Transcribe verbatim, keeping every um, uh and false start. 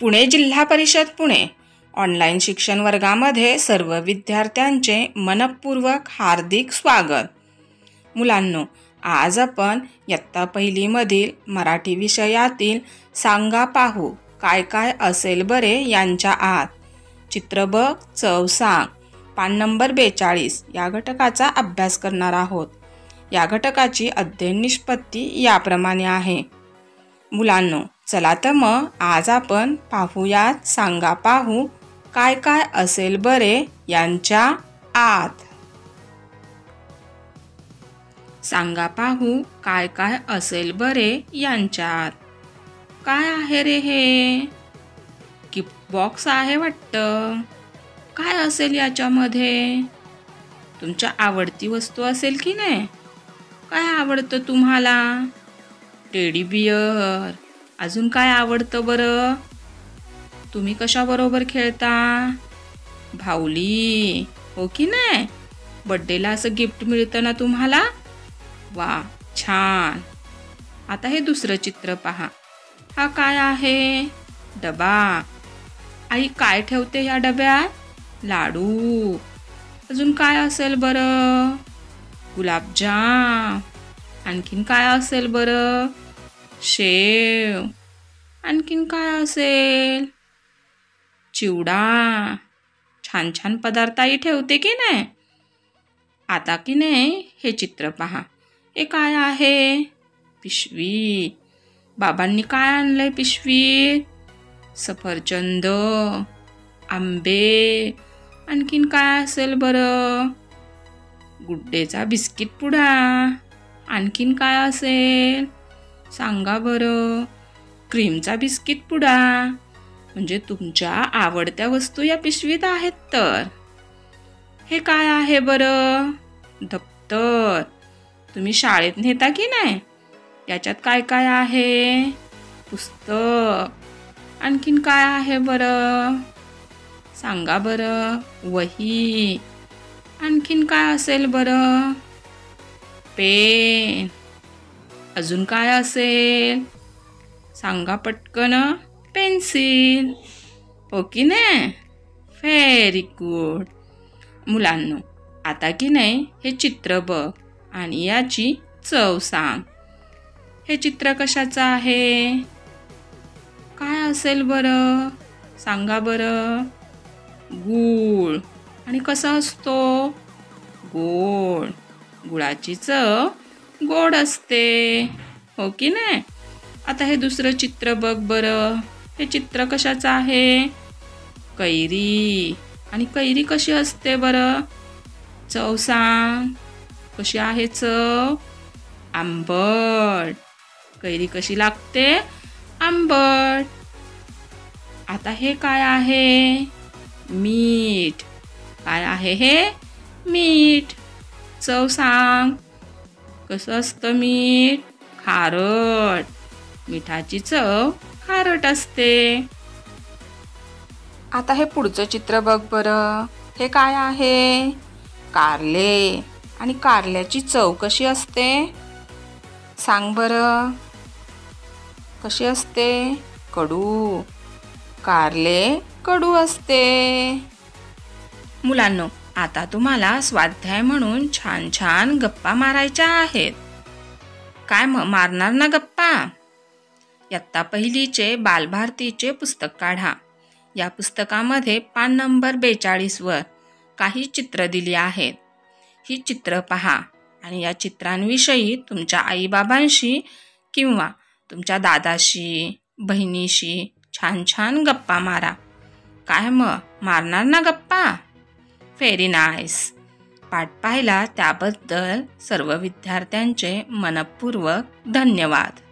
पुणे जिल्हा परिषद पुणे ऑनलाईन शिक्षण वर्गामध्ये सर्व विद्यार्थ्यांचे मनपूर्वक हार्दिक स्वागत. मुलांनो, आज आपण इयत्ता पहिलीमधील मराठी विषयातील सांगा पाहू काय काय असेल बरे यांच्या आत चित्र बघ चव सांग पान नंबर बेचाळीस या घटकाचा अभ्यास करणार आहोत. या घटकाची अध्ययन निष्पत्ती याप्रमाणे आहे. मुलांनो, चला तर मग आज आपण पाहूयात सांगा पाहू काय काय असेल बरे यांच्या आत. सांगा पाहू काय काय असेल बरे यांच्यात. काय आहे रे हे? गिफ्ट बॉक्स आहे वाटतं. काय असेल याच्यामध्ये? तुमच्या आवडती वस्तू असेल की नाही? काय आवडतं तुम्हाला? Teddy bear. अजून काय आवडतं बरं? तुम्ही कशाबरोबर खेळता? भावली, हो की नाही? बड्डेला असं गिफ्ट मिळतं ना तुम्हाला? वा, छान. आता हे दुसरं चित्र पहा. हा काय आहे? डबा. आई काय ठेवते या डब्यात? लाडू. अजून काय असेल बरं? गुलाबजाम. आणखीन काय असेल बरं? शेव. आणखीन काय असेल? चिवडा. छान छान पदार्थ आई ठेवते की नाही? आता की नाही हे चित्र पहा. हे काय आहे? पिशवी. बाबांनी काय आणलंय पिशवीत? सफरचंद, आंबे. आणखीन काय असेल बरं? गुड्डेचा बिस्किट पुडा. आणखीन काय असेल? सांगा बरं. क्रीमचा बिस्किट पुडा. म्हणजे तुमच्या आवडत्या वस्तू या पिशवीत आहेत. तर हे काय आहे बरं? दप्तर. तुम्ही शाळेत नेता की नाही? याच्यात काय काय आहे? पुस्तक. आणखीन काय आहे बरं? सांगा बरं. वही. आणखीन काय असेल बरं? पेन. अजून काय असेल? सांगा पटकन. पेन्सिल. हो की नाही? Very good. मुलांनो, आता की नाही हे चित्र बघ आणि याची चव सांग. हे चित्र कशाचं आहे? काय असेल बरं? सांगा बरं. गूळ. आणि कसा असतो? गोड. गुळाची चव गोड असते. हो की नाही? आता हे दुसरं चित्र बघ बरं. हे चित्र कशाचं आहे? कैरी. आणि कैरी कशी असते बरं? चव सांग. कशी आहे चव? आंबट. कैरी कशी लागते? आंबट. आता हे काय आहे? मीठ. काय आहे हे? मीठ. चव सांग. कसं असतं मीठ? खारट. मिठाची चव खारट असते. आता हे पुढचं चित्र बघ बरं. हे काय आहे? कारले. आणि कारल्याची चव कशी असते? सांग बरं. कशी असते? कडू. कारले कडू असते. मुलांनो, आता तुम्हाला स्वाध्याय म्हणून छान छान गप्पा मारायच्या आहेत. काय म मारणार ना गप्पा? इयत्ता पहिलीचे बालभारतीचे पुस्तक काढा. या पुस्तकामध्ये पान नंबर बेचाळीस वर काही चित्र दिली आहेत. ही चित्र पहा आणि या चित्रांविषयी तुमच्या आईबाबांशी किंवा तुमच्या दादाशी, बहिणीशी छान छान गप्पा मारा. काय मग मारणार ना गप्पा? Very nice. पाठ पाहिला त्याबद्दल सर्व विद्यार्थ्यांचे मनपूर्वक धन्यवाद.